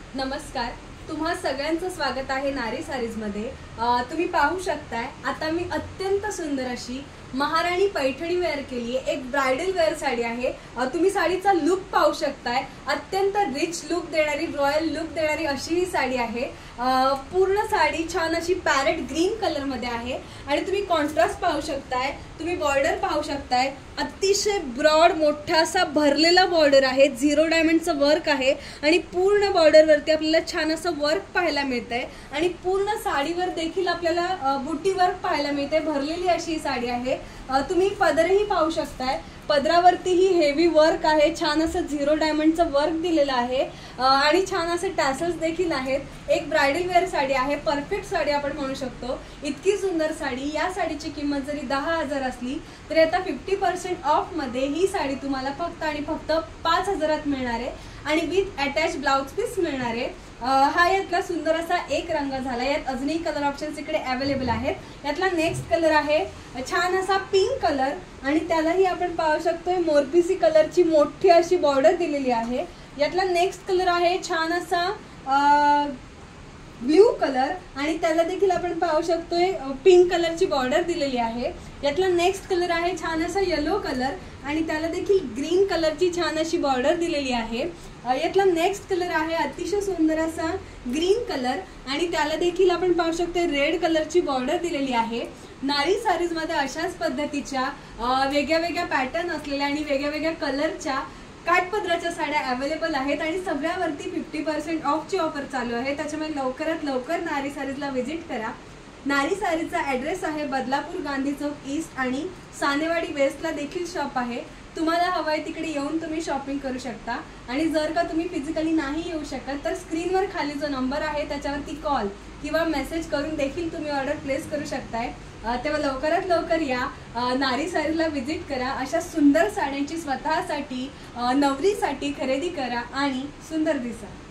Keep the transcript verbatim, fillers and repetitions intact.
नमस्कार, तुम्हा सगळ्यांचं स्वागत आहे नारी सारीज मध्ये। तुम्ही पाहू शकताय आता मी अत्यंत सुंदर अशी महाराणी पैठणी वेअर केली आहे। एक ब्राइडल वेअर साडी आहे। तुम्ही साडीचा लुक पाहू शकताय, अत्यंत रिच लुक देणारी, रॉयल लुक देणारी अशी ही साडी आहे। पूर्ण साडी छान अशी पॅरेट ग्रीन कलर मध्ये आहे आणि तुम्ही कॉन्ट्रास्ट पाहू शकताय, तुम्ही बॉर्डर पाहू शकताय, अतिशय ब्रॉड मोठासा भरलेला बॉर्डर आहे, झिरो डायमंडचं वर्क आहे आणि पूर्ण बॉर्डर वरती आपल्याला छान असं वर्क पाहायला मिळतंय आणि पूर्ण साडीवर देखील आपल्याला बुटी वर्क पाहायला मिळते। भरलेली अशी साडी आहे। तुम्ही पदरही पाहू शकताय, पदरावरती ही हेवी वर्क आहे, छान असं झिरो डायमंडचं वर्क दिलेलं आहे आणि छान असे टॅसल्स देखील आहेत। एक ब्राइडल वेअर साडी आहे, परफेक्ट साडी आपण म्हणू शकतो। इतकी सुंदर साडी, या साडीची किंमत जरी दहा हजार असली तरी आता फिफ्टी पर्सेंट ऑफ मध्ये ही साडी तुम्हाला फक्त आणि फक्त पाच हजारात मिळणार आहे आणि विथ अटॅच ब्लाउज पीस मिळणार आहे। हा यातला सुंदर असा एक रंग झाला। यात अजूनही कलर ऑप्शन्स इकडे अवेलेबल आहेत। यातला नेक्स्ट कलर आहे छान असा पिंक कलर आणि त्यालाही आपण पाहू शकतोय मोरपिसी कलरची मोठी अशी बॉर्डर दिलेली आहे। यातला नेक्स्ट कलर आहे छान असा ब्ल्यू कलर आणि त्याला देखील आपण पाहू शकतोय पिंक कलरची बॉर्डर दिलेली आहे। यातला नेक्स्ट कलर आहे छान असा येलो कलर आणि त्याला देखील ग्रीन कलरची छान अशी बॉर्डर दिलेली आहे। यातला नेक्स्ट कलर आहे अतिशय सुंदर असा ग्रीन कलर आणि त्याला देखील आपण पाहू शकतो रेड कलरची बॉर्डर दिलेली आहे। नारी सारीज मध्ये अशाच पद्धतीच्या वेगळ्या वेगळ्या पॅटर्न असलेल्या आणि वेगळ्या वेगळ्या कलरच्या काठपदराच्या साड्या अवेलेबल आहेत आणि सगळ्यावरती फिफ्टी पर्सेंट ऑफची ऑफर चालू आहे। त्याच्यामुळे लवकरात लवकर नारी सारीजला व्हिजिट करा। नारी सारीजचा ॲड्रेस आहे बदलापूर गांधी चौक ईस्ट आणि सानेवाडी वेस्टला देखील शॉप आहे। तुम्हाला हवंय तिकडे येऊन तुम्ही शॉपिंग करू शकता आणि जर का तुम्ही फिजिकली नाही येऊ शकत तर स्क्रीनवर खाली जो नंबर आहे त्याच्यावरती कॉल किंवा मेसेज करून देखील तुम्ही ऑर्डर प्लेस करू शकताय। तेव्हा लवकरात लवकर या, नारी सारीजला व्हिजिट करा, अशा सुंदर साड्यांची स्वतःसाठी नवरीसाठी खरेदी करा आणि सुंदर दिसा।